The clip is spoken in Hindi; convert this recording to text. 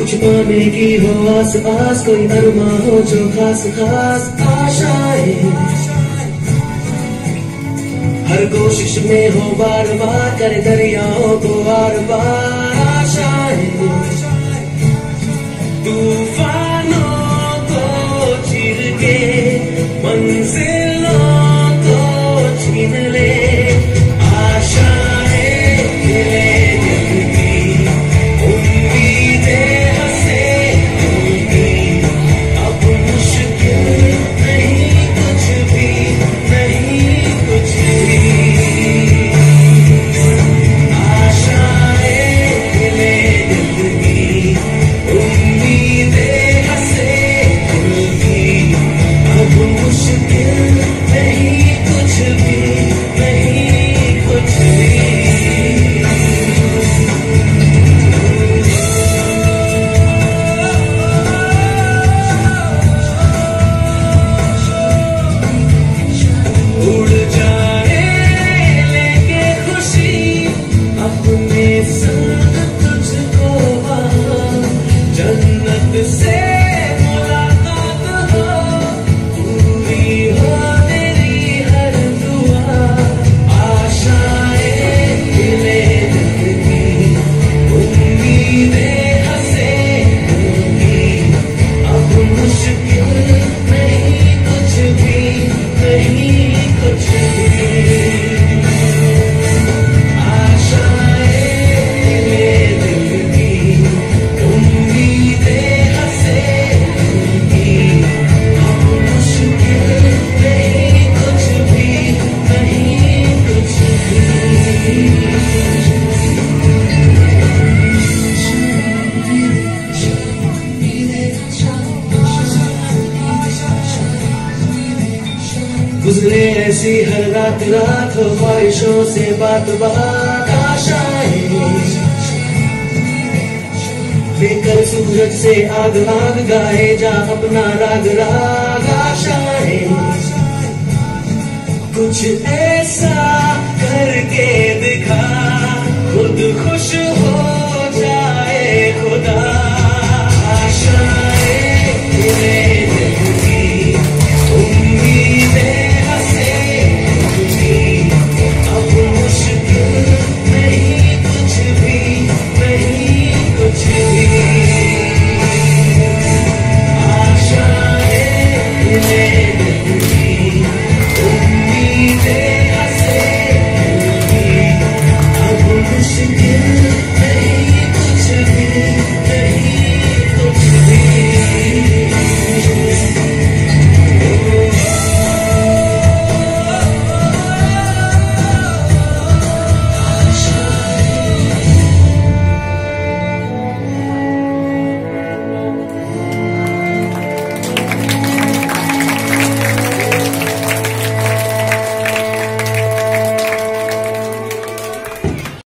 कुछ पाने की हो आस पास, कोई अरमा हो जो खास खास आशाएं, हर कोशिश में हो बार बार, करे दरियाओं को बार बार आशाएं, तूफानों को चीर के मंजिलों को छीन ले, आशाएं मिले दिल की, उम्मीदें हंसे दिल की, अब मुश्किल नहीं कुछ भी, नहीं कुछ भी, आशाएं मिले दिल की, उम्मीदें हंसे दिल की, अब मुश्किल नहीं कुछ भी, नहीं कुछ भी। उड़ जाए लेके खुशी अपने संग तुझको वहाँ, जन्नत से मुलाकात हो, पूरी हो तेरी हर दुआ, आशाएं मिले दिल की, उम्मीदें हंसे दिल की, अब मुश्किल नहीं कुछ भी, नहीं कुछ भी, आशाएं मिले दिल की, उम्मीदें हंसे दिल की, अब मुश्किल नहीं कुछ भी, नहीं कुछ भी। गुजरे ऐसी हर रात रात हो, ख्वाहिशों से बात बात आशाएं, लेकर सूरज से आग आग गाए जा अपना राग राग, आशाएं कुछ ऐसा करके